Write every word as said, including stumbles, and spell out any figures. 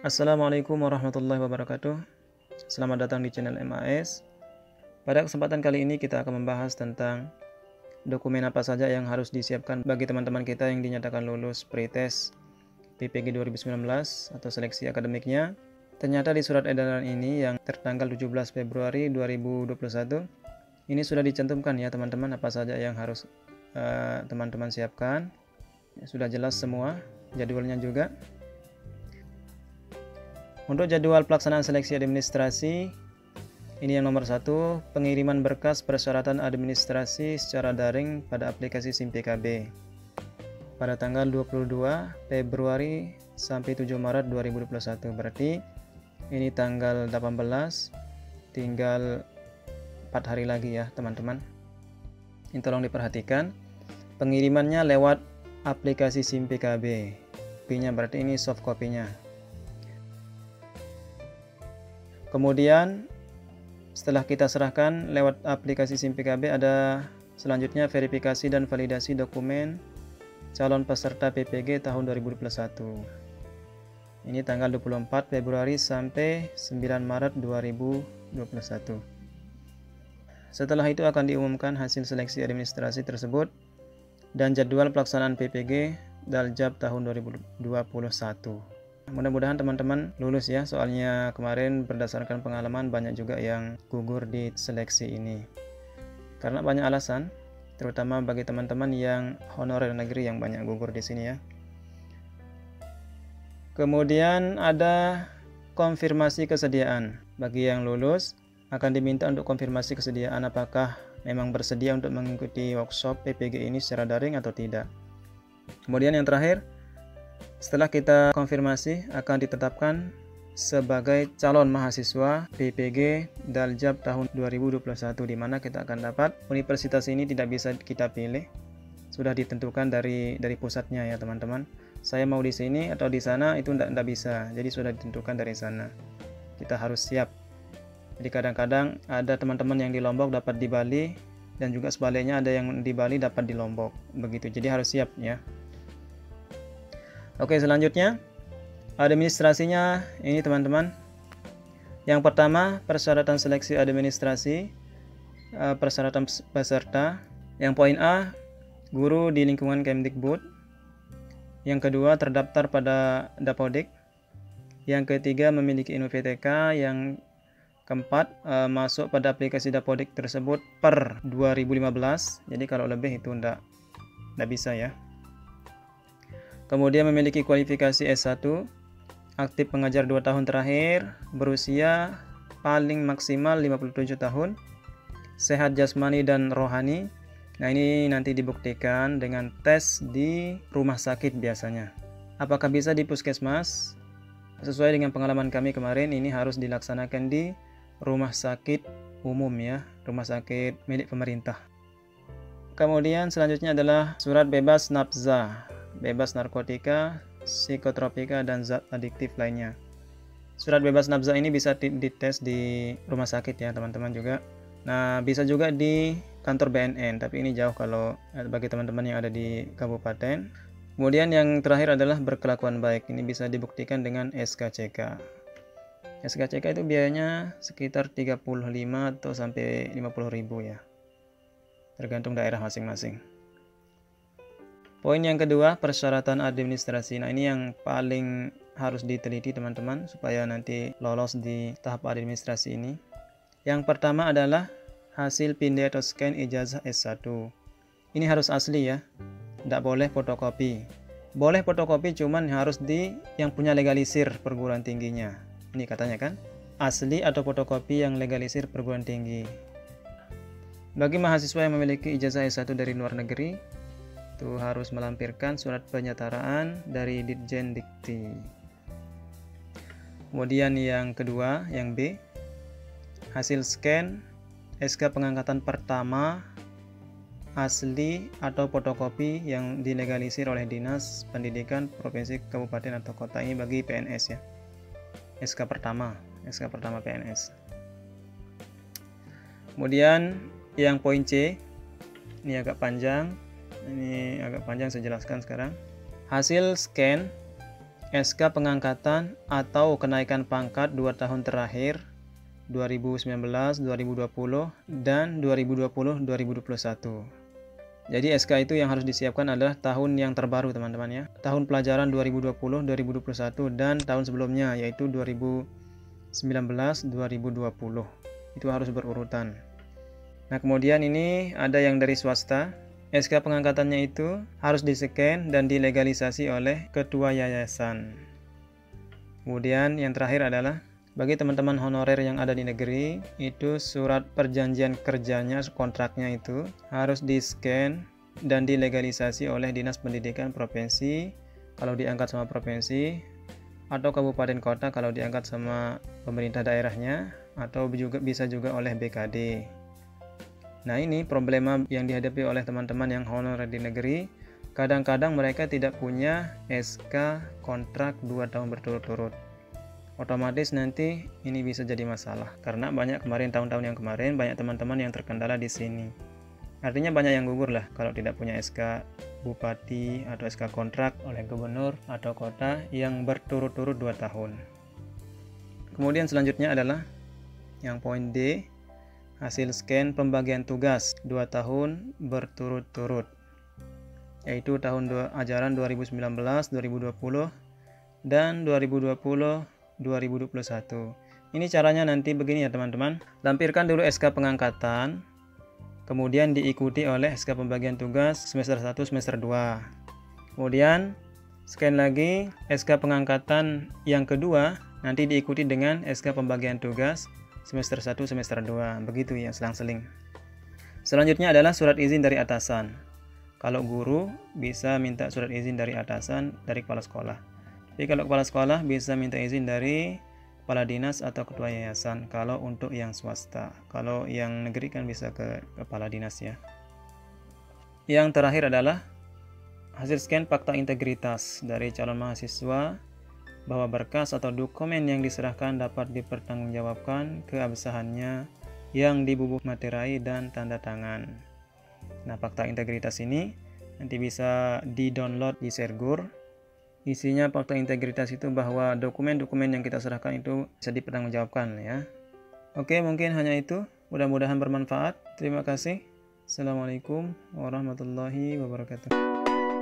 Assalamualaikum warahmatullahi wabarakatuh. Selamat datang di channel M A S. Pada kesempatan kali ini kita akan membahas tentang dokumen apa saja yang harus disiapkan bagi teman-teman kita yang dinyatakan lulus pretest P P G dua ribu sembilan belas atau seleksi akademiknya. Ternyata di surat edaran ini yang tertanggal tujuh belas Februari dua ribu dua puluh satu ini sudah dicantumkan ya teman-teman, apa saja yang harus teman-teman uh, siapkan. Sudah jelas semua jadwalnya juga. Untuk jadwal pelaksanaan seleksi administrasi, ini yang nomor satu, pengiriman berkas persyaratan administrasi secara daring pada aplikasi SIM P K B pada tanggal dua puluh dua Februari sampai tujuh Maret dua ribu dua puluh satu. Berarti ini tanggal delapan belas, tinggal empat hari lagi ya teman-teman. Ini tolong diperhatikan, pengirimannya lewat aplikasi SIM P K B. Kopinya berarti ini soft copy-nya. Kemudian setelah kita serahkan lewat aplikasi SIM P K B, ada selanjutnya verifikasi dan validasi dokumen calon peserta P P G tahun dua ribu dua puluh satu. Ini tanggal dua puluh empat Februari sampai sembilan Maret dua ribu dua puluh satu. Setelah itu akan diumumkan hasil seleksi administrasi tersebut dan jadwal pelaksanaan P P G Daljab tahun dua ribu dua puluh satu. Mudah-mudahan teman-teman lulus ya, soalnya kemarin berdasarkan pengalaman banyak juga yang gugur di seleksi ini karena banyak alasan, terutama bagi teman-teman yang honorer negeri yang banyak gugur di sini ya. Kemudian ada konfirmasi kesediaan. Bagi yang lulus akan diminta untuk konfirmasi kesediaan apakah memang bersedia untuk mengikuti workshop P P G ini secara daring atau tidak. Kemudian yang terakhir, setelah kita konfirmasi akan ditetapkan sebagai calon mahasiswa P P G Daljab tahun dua ribu dua puluh satu, di mana kita akan dapat universitas ini tidak bisa kita pilih, sudah ditentukan dari dari pusatnya ya teman-teman. Saya mau di sini atau di sana itu tidak bisa, jadi sudah ditentukan dari sana. Kita harus siap. Jadi kadang-kadang ada teman-teman yang di Lombok dapat di Bali dan juga sebaliknya ada yang di Bali dapat di Lombok, begitu. Jadi harus siap ya. Oke, selanjutnya administrasinya ini teman-teman. Yang pertama, persyaratan seleksi administrasi, persyaratan peserta. Yang poin A, guru di lingkungan Kemdikbud. Yang kedua, terdaftar pada Dapodik. Yang ketiga, memiliki I N U V T K. Yang keempat, masuk pada aplikasi Dapodik tersebut per dua ribu lima belas. Jadi kalau lebih itu enggak, enggak bisa ya. Kemudian memiliki kualifikasi S satu, aktif pengajar dua tahun terakhir, berusia paling maksimal lima puluh tujuh tahun, sehat jasmani dan rohani. Nah ini nanti dibuktikan dengan tes di rumah sakit biasanya. Apakah bisa di puskesmas? Sesuai dengan pengalaman kami kemarin, ini harus dilaksanakan di rumah sakit umum ya, rumah sakit milik pemerintah. Kemudian selanjutnya adalah surat bebas nafza, bebas narkotika, psikotropika, dan zat adiktif lainnya. Surat bebas nafza ini bisa dites di rumah sakit ya teman-teman juga. Nah bisa juga di kantor B N N, tapi ini jauh kalau bagi teman-teman yang ada di kabupaten. Kemudian yang terakhir adalah berkelakuan baik. Ini bisa dibuktikan dengan S K C K. S K C K itu biayanya sekitar tiga puluh lima atau sampai lima puluh ribu ya, tergantung daerah masing-masing. Poin yang kedua, persyaratan administrasi. Nah ini yang paling harus diteliti teman-teman supaya nanti lolos di tahap administrasi ini. Yang pertama adalah hasil pindai atau scan ijazah S satu. Ini harus asli ya, tidak boleh fotokopi. Boleh fotokopi cuman harus di yang punya legalisir perguruan tingginya. Ini katanya kan, asli atau fotokopi yang legalisir perguruan tinggi. Bagi mahasiswa yang memiliki ijazah S satu dari luar negeri, itu harus melampirkan surat penyetaraan dari Ditjen Dikti. Kemudian yang kedua, yang B, hasil scan S K pengangkatan pertama asli atau fotokopi yang dilegalisir oleh Dinas Pendidikan Provinsi, Kabupaten atau Kota. Ini bagi P N S ya, S K pertama, S K pertama P N S. Kemudian yang poin C, ini agak panjang. Ini agak panjang saya jelaskan sekarang. Hasil scan S K pengangkatan atau kenaikan pangkat dua tahun terakhir dua ribu sembilan belas, dua ribu dua puluh, dan dua ribu dua puluh, dua ribu dua puluh satu. Jadi S K itu yang harus disiapkan adalah tahun yang terbaru teman-teman ya. Tahun pelajaran dua ribu dua puluh, dua ribu dua puluh satu dan tahun sebelumnya yaitu dua ribu sembilan belas, dua ribu dua puluh. Itu harus berurutan. Nah, kemudian ini ada yang dari swasta. S K pengangkatannya itu harus di-scan dan dilegalisasi oleh ketua yayasan. Kemudian yang terakhir adalah bagi teman-teman honorer yang ada di negeri, itu surat perjanjian kerjanya, kontraknya itu harus di-scan dan dilegalisasi oleh Dinas Pendidikan Provinsi kalau diangkat sama provinsi, atau kabupaten kota kalau diangkat sama pemerintah daerahnya, atau juga bisa juga oleh B K D. Nah, ini problema yang dihadapi oleh teman-teman yang honorer di negeri. Kadang-kadang mereka tidak punya S K kontrak dua tahun berturut-turut. Otomatis nanti ini bisa jadi masalah karena banyak kemarin tahun-tahun yang kemarin banyak teman-teman yang terkendala di sini. Artinya banyak yang gugur lah kalau tidak punya S K bupati atau S K kontrak oleh gubernur atau kota yang berturut-turut dua tahun. Kemudian selanjutnya adalah yang poin D, hasil scan pembagian tugas dua tahun berturut-turut, yaitu tahun dua, ajaran dua ribu sembilan belas, dua ribu dua puluh dan dua ribu dua puluh, dua ribu dua puluh satu. Ini caranya nanti begini ya teman-teman. Lampirkan dulu S K pengangkatan, kemudian diikuti oleh S K pembagian tugas semester satu, semester dua. Kemudian scan lagi S K pengangkatan yang kedua, nanti diikuti dengan S K pembagian tugas semester satu, semester dua. Begitu ya, selang-seling. Selanjutnya adalah surat izin dari atasan. Kalau guru bisa minta surat izin dari atasan dari kepala sekolah. Jadi kalau kepala sekolah bisa minta izin dari kepala dinas atau ketua yayasan kalau untuk yang swasta. Kalau yang negeri kan bisa ke kepala dinas ya. Yang terakhir adalah hasil scan fakta integritas dari calon mahasiswa bahwa berkas atau dokumen yang diserahkan dapat dipertanggungjawabkan keabsahannya yang dibubuk materai dan tanda tangan. Nah, fakta integritas ini nanti bisa di-download di Sergur. Isinya fakta integritas itu bahwa dokumen-dokumen yang kita serahkan itu bisa dipertanggungjawabkan ya. Oke, mungkin hanya itu. Mudah-mudahan bermanfaat. Terima kasih. Assalamualaikum warahmatullahi wabarakatuh.